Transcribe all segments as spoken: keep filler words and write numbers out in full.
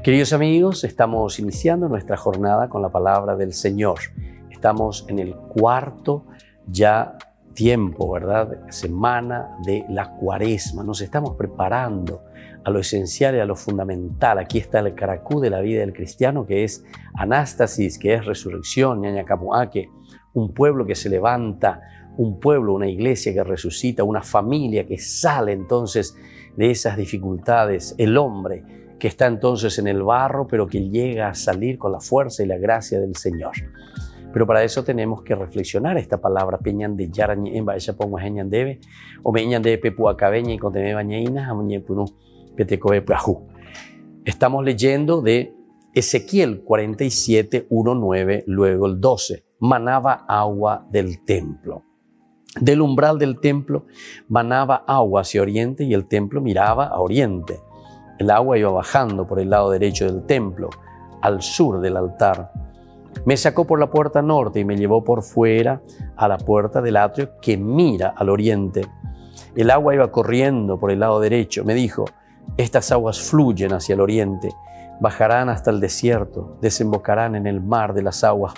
Queridos amigos, estamos iniciando nuestra jornada con la palabra del Señor. Estamos en el cuarto ya tiempo, ¿verdad? Semana de la Cuaresma. Nos estamos preparando a lo esencial y a lo fundamental. Aquí está el caracú de la vida del cristiano, que es anástasis, que es resurrección, ñaña camuaque, un pueblo que se levanta, un pueblo, una iglesia que resucita, una familia que sale entonces de esas dificultades, el hombre que está entonces en el barro, pero que llega a salir con la fuerza y la gracia del Señor. Pero para eso tenemos que reflexionar esta palabra peñan de yarañe en baisha pongo heñan debe o meñan de pepuacabeña y conteme bañeina amuñe punu petecoe plajú. Estamos leyendo de Ezequiel cuarenta y siete, uno, nueve, luego el doce. Manaba agua del templo. Del umbral del templo manaba agua hacia oriente y el templo miraba a oriente. El agua iba bajando por el lado derecho del templo, al sur del altar. Me sacó por la puerta norte y me llevó por fuera a la puerta del atrio que mira al oriente. El agua iba corriendo por el lado derecho. Me dijo, estas aguas fluyen hacia el oriente, bajarán hasta el desierto, desembocarán en el mar de las aguas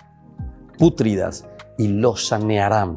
pútridas y los sanearán.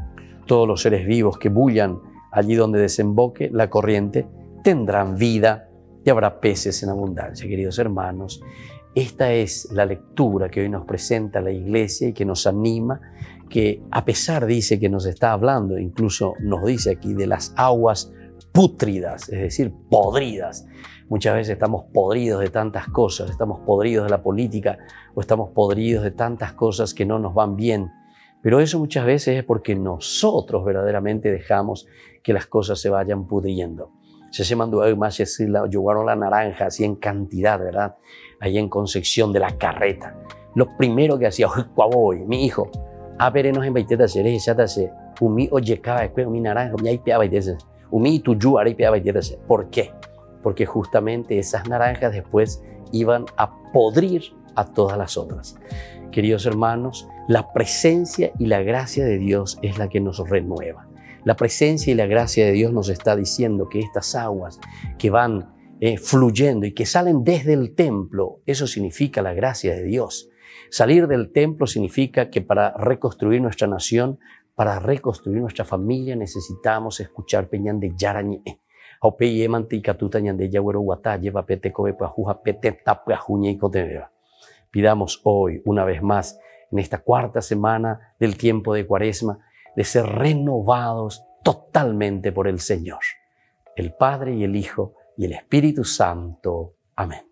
Todos los seres vivos que bullan allí donde desemboque la corriente tendrán vida y habrá peces en abundancia. Queridos hermanos, esta es la lectura que hoy nos presenta la iglesia y que nos anima, que a pesar dice que nos está hablando, incluso nos dice aquí de las aguas pútridas, es decir, podridas. Muchas veces estamos podridos de tantas cosas, estamos podridos de la política o estamos podridos de tantas cosas que no nos van bien. Pero eso muchas veces es porque nosotros verdaderamente dejamos que las cosas se vayan pudriendo. Se se mandó más llevaron la naranja así en cantidad, ¿verdad? Ahí en Concepción de la carreta. Lo primero que hacía, hoy, mi hijo, a ver, nos en baiteta se ya te se, umi oye cada después mi naranja, mi ahí pea baiteta, umi tu yu ahí pea baiteta se. ¿Por qué? Porque justamente esas naranjas después iban a podrir a todas las otras. Queridos hermanos, la presencia y la gracia de Dios es la que nos renueva. La presencia y la gracia de Dios nos está diciendo que estas aguas que van eh, fluyendo y que salen desde el templo, eso significa la gracia de Dios. Salir del templo significa que para reconstruir nuestra nación, para reconstruir nuestra familia, necesitamos escuchar peñan de yarañe. Pidamos hoy, una vez más, en esta cuarta semana del tiempo de Cuaresma, de ser renovados totalmente por el Señor, el Padre y el Hijo y el Espíritu Santo. Amén.